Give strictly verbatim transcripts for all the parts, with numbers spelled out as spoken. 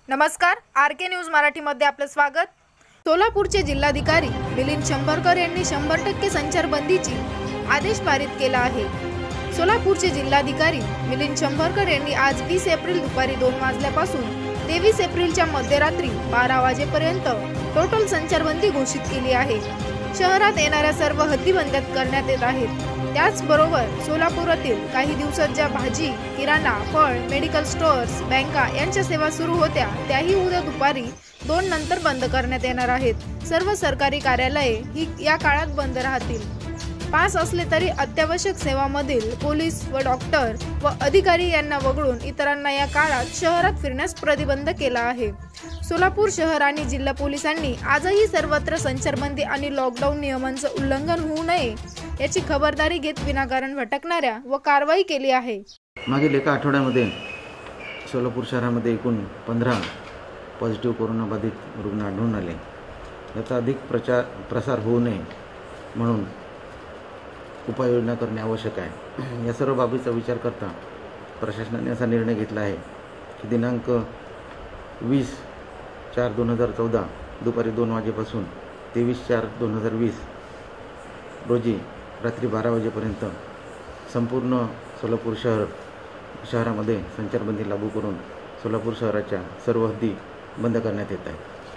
नमस्कार, आर के न्यूज मराठीमध्ये आपलं स्वागत। सोलापूरचे जिल्हाधिकारी मिलिंद शंभरकर यांनी शंभर टक्के संचारबंदीची आदेश पारित केला आहे। सोलापूरचे जिल्हाधिकारी मिलिंद शंभरकर यांनी आज वीस एप्रिल दुपारी दोन वाजल्यापासून तेवीस एप्रिलच्या मध्यरात्री बारा वाजेपर्यंत टोटल संचारबंदी घोषित केली आहे। शहरात येणाऱ्या सर्व हद्दी बंद करण्यात येत आहेत। त्याचबरोबर सोलापुरातील काही दिवसात ज्या भाजी, किराणा, फळ, मेडिकल स्टोअर्स, बँका यांच्या सेवा सुरू होत्या त्याही उद्या दुपारी दोन नंतर बंद करण्यात येणार आहेत। सर्व सरकारी कार्यालये ही या काळात बंद राहतील। पास असले तरी अत्यावश्यक सेवांमधील पोलीस व डॉक्टर व अधिकारी यांना वगळून इतरांना या काळात शहरात फिरण्यास प्रतिबंध केला आहे। सोलापूर शहर आणि जिल्हा पोलिसांनी आजही सर्वत्र संचारबंदी आणि लॉकडाऊन नियमांचे उल्लंघन होऊ नये याची खबरदारी घेत विनाकारण भटकणाऱ्या व कारवाई केली आहे। मागील एका आठवड्यामध्ये सोलापूर शहरामध्ये एकूण पंधरा पॉझिटिव्ह कोरोनाबाधित रुग्ण आढळून आले। याचा अधिक प्रचार प्रसार होऊ नये म्हणून उपाययोजना करणे आवश्यक आहे। या सर्व बाबीचा विचार करता प्रशासनाने असा निर्णय घेतला आहे की दिनांक वीस चार दोन हजार चौदा दुपारी दोन वाजेपासून तेवीस चार दोन हजार वीस रोजी रात्री बारा वाजेपर्यंत संपूर्ण सोलापूर शहर शहरामध्ये संचारबंदी लागू करून सोलापूर शहराच्या सर्व हद्दी बंद करण्यात येत आहे।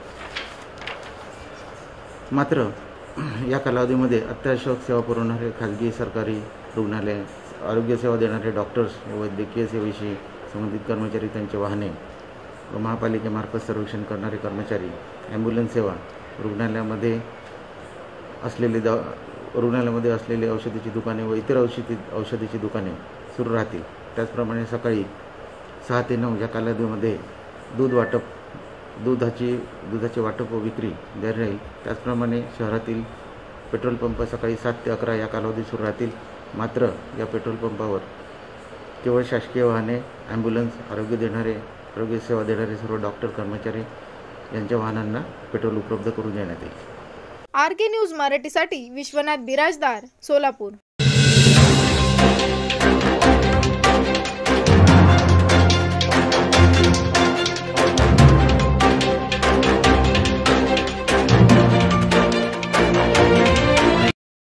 मात्र या कालावधीमध्ये अत्यावश्यक सेवा पुरवणारे खाजगी सरकारी रुग्णालय, आरोग्य सेवा देणारे डॉक्टर्स, वैद्यकीय सेवेशी संबंधित कर्मचारी, त्यांचे वाहने व महापालिकेमार्फत सर्वेक्षण करणारे कर्मचारी, ॲम्ब्युलन्स सेवा, रुग्णालयामध्ये असलेले द रुग्णालयामध्ये असलेले औषधीची दुकाने व इतर औषधी औषधीची दुकाने सुरू राहतील। त्याचप्रमाणे सकाळी सहा ते नऊ या कालावधीमध्ये दूध वाटप दुधाची दुधाचे वाटप व विक्री जारी राहील। त्याचप्रमाणे शहरातील पेट्रोल पंप सकाळी सात ते अकरा या कालावधीत सुरू राहतील। मात्र या पेट्रोल पंपावर केवळ शासकीय वाहने, ॲम्ब्युलन्स, आरोग्य देणारे आरोग्य सेवा देणारे सर्व डॉक्टर, कर्मचारी यांच्या वाहनांना पेट्रोल उपलब्ध करून देण्यात येईल। आर के न्यूज मराठीसाठी विश्वनाथ बिराजदार, सोलापूर।